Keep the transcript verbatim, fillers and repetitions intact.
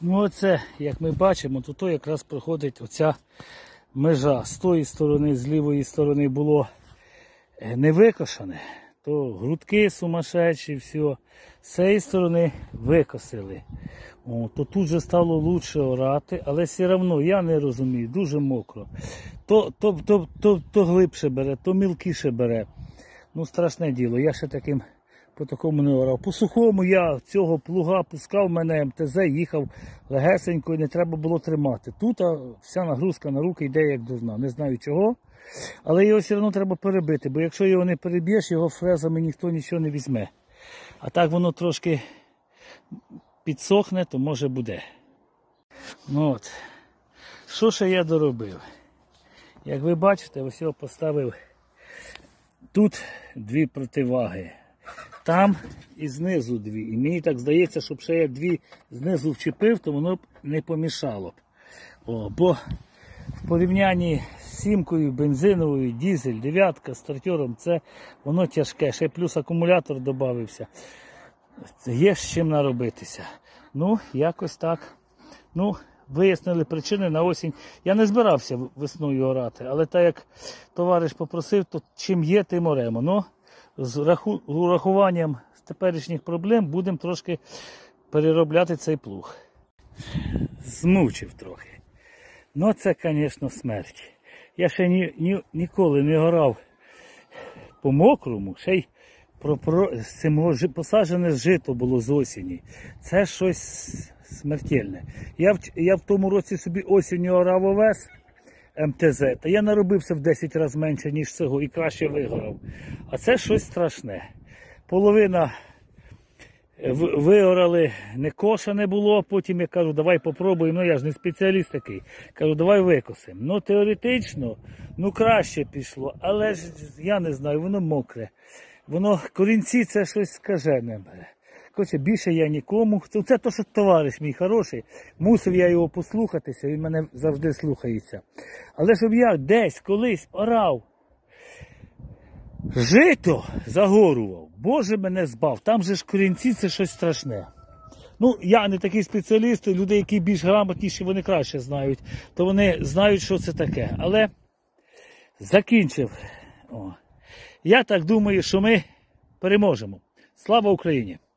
Ну оце, як ми бачимо, то, то якраз проходить оця межа. З тої сторони, з лівої сторони було не викошене, то грудки сумасшедші, все. З цієї сторони викосили. О, то тут же стало лучше орати, але все одно, я не розумію, дуже мокро. То, то, то, то, то глибше бере, то мілкіше бере. Ну, страшне діло, я ще таким по такому не орав. По сухому я цього плуга пускав, мене ем те зет, їхав легесенько і не треба було тримати. Тут вся нагрузка на руки йде як должна. Не знаю чого, але його все одно треба перебити, бо якщо його не переб'єш, його фрезами ніхто нічого не візьме. А так воно трошки підсохне, то може буде. Ну от. Що ще я доробив? Як ви бачите, ось я поставив тут дві противаги. Там і знизу дві. І мені так здається, щоб ще я дві знизу вчепив, то воно б не помішало б. О, бо в порівнянні з сімкою, бензиновою, дизель, дев'ятка, стартером, це воно тяжке. Ще плюс акумулятор додався. Є з чим наробитися. Ну, якось так. Ну, вияснили причини на осінь. Я не збирався весною орати, але так як товариш попросив, то чим є, тим оремо. Ну, з урахуванням теперішніх проблем будемо трошки переробляти цей плуг. Змучив трохи. Ну це, звісно, смерть. Я ще ні, ні, ніколи не орав по мокрому, ще й про, про, з цим посаджене жито було з осені. Це щось смертельне. Я в, я в тому році собі осінню орав овес ем те зет, та я наробився в десять разів менше, ніж цього, і краще вигорав. А це щось страшне. Половина виорали, не кошене було, потім я кажу, давай попробуємо, ну я ж не спеціаліст такий, кажу, давай викосимо. Ну теоретично, ну краще пішло, але ж я не знаю, воно мокре. Воно, корінці це щось скажене бере. Короче, більше я нікому. Це то, що товариш мій хороший. Мусив я його послухатися, він мене завжди слухається. Але щоб я десь колись орав, жито загорував, Боже мене збав. Там же ж корінці це щось страшне. Ну, я не такий спеціаліст, люди, які більш грамотніші, вони краще знають. То вони знають, що це таке. Але закінчив. О. Я так думаю, що ми переможемо. Слава Україні!